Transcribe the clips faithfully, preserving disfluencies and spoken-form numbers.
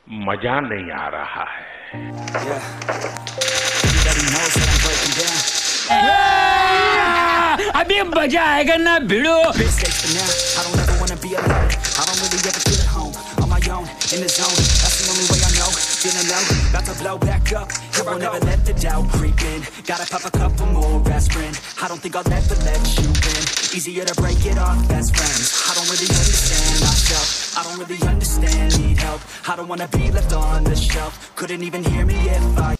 मजा नहीं आ रहा है। अभी मजा आएगा ना भिड़ो। In the zone, that's the only way I know. Feeling low, about to blow back up. I won't ever let the doubt creep in. Gotta pop a couple more aspirin. I don't think I'll ever let you in. Easier to break it off best friends. I don't really understand myself. I don't really understand, need help. I don't wanna be left on the shelf. Couldn't even hear me if I.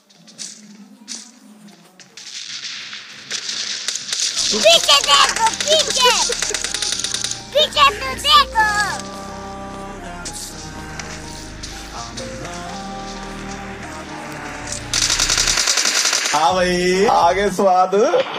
पीछे देखो, पीछे पीछे तो देखो। हाँ भाई, आगे स्वाद।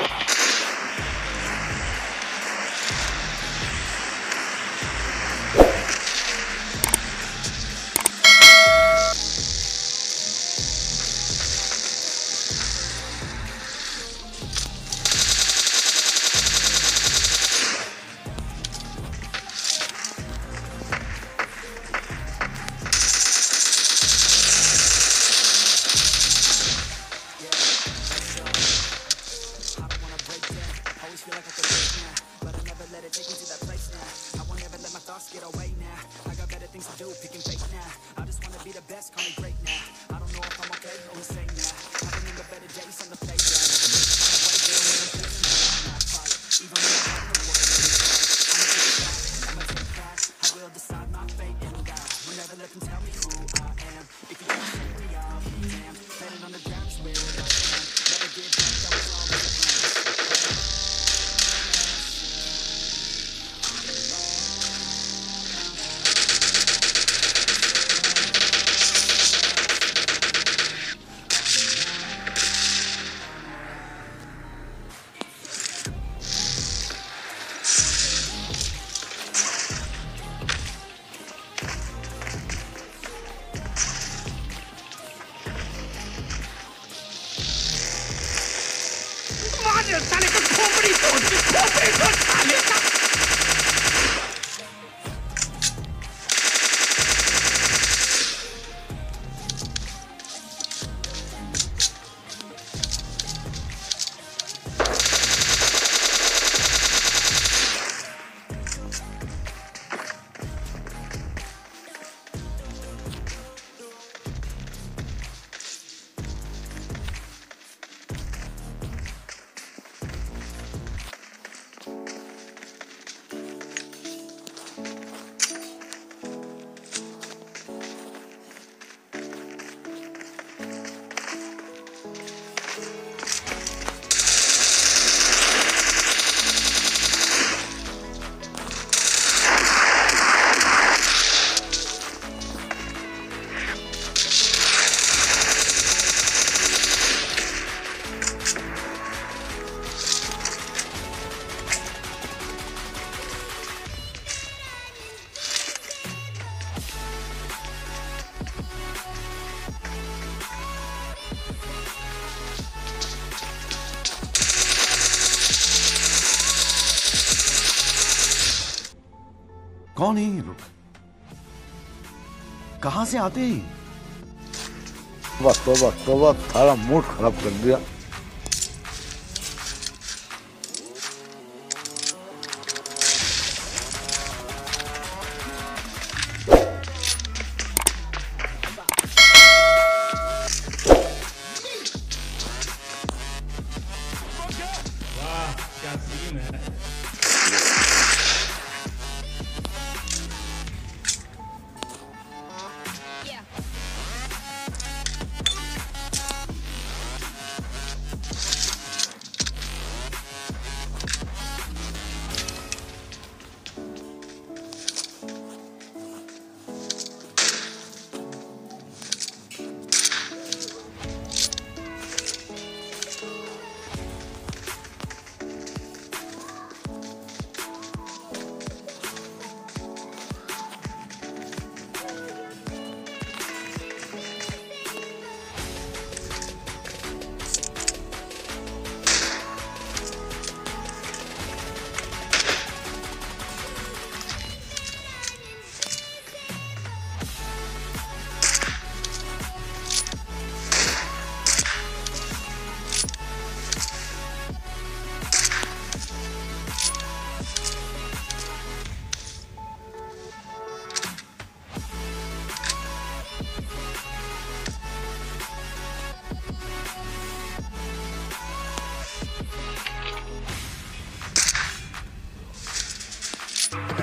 Get away now. I got better things to do, picking fake now. I just wanna be the best, call me great now. I don't know if I'm okay or insane now. I've been in the better days on the playground. I'm away there when I'm feeling down. I'm not fight, even when I'm having the worst. I'ma take it back, I'ma take that. I will decide my fate and die. Will never let them tell me who I am. If you can't take me, I'll be damned. Landing on the ground is where I am. Never give up, that was always the plan. साले को खोपड़ी तोड़ दे, खोपड़ी तोड़ साले का। कौन है ये लोग? कहां से आते हैं? वक्त वक्त वक्त सारा मूड खराब कर दिया। वाह क्या सीन है।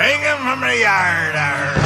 Bring him from the yard.